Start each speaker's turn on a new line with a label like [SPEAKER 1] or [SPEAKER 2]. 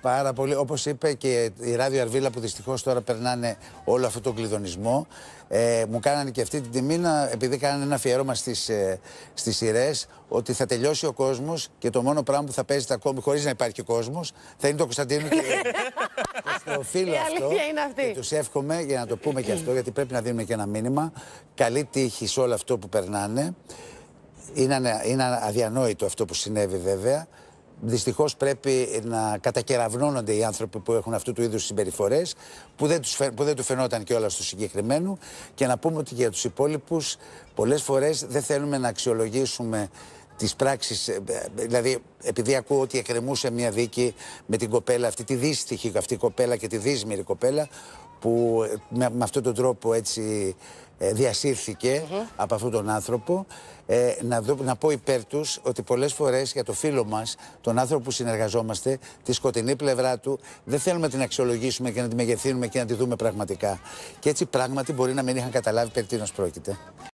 [SPEAKER 1] Πάρα πολύ. Όπως είπε και η Ράδιο Αρβίλα, που δυστυχώς τώρα περνάνε όλο αυτόν τον κλειδονισμό, μου κάνανε και αυτή την τιμή, επειδή κάνανε ένα αφιέρωμα στις σειρές, ότι θα τελειώσει ο κόσμος και το μόνο πράγμα που θα παίζεται ακόμη χωρίς να υπάρχει κόσμος θα είναι το Κωνσταντίνο και το οφείλω αυτό. Και τους εύχομαι, για να το πούμε και αυτό, γιατί πρέπει να δίνουμε και ένα μήνυμα. Καλή τύχη σε όλο αυτό που περνάνε. Είναι αδιανόητο αυτό που συνέβη, βέβαια. Δυστυχώς πρέπει να κατακεραυνώνονται οι άνθρωποι που έχουν αυτού του είδους συμπεριφορές, που δεν του φαινόταν κιόλας στο συγκεκριμένο, και να πούμε ότι για τους υπόλοιπους πολλές φορές δεν θέλουμε να αξιολογήσουμε τις πράξεις. Δηλαδή, επειδή ακούω ότι εκκρεμούσε μια δίκη με την κοπέλα αυτή, τη δύστιχη αυτή κοπέλα και τη δύσμηρη κοπέλα, που με αυτόν τον τρόπο έτσι διασύρθηκε από αυτόν τον άνθρωπο, να πω υπέρ τους ότι πολλές φορές για το φίλο μας, τον άνθρωπο που συνεργαζόμαστε, τη σκοτεινή πλευρά του, δεν θέλουμε να την αξιολογήσουμε και να τη μεγεθύνουμε και να τη δούμε πραγματικά. Και έτσι πράγματι μπορεί να μην είχαν καταλάβει περί τίνος πρόκειται.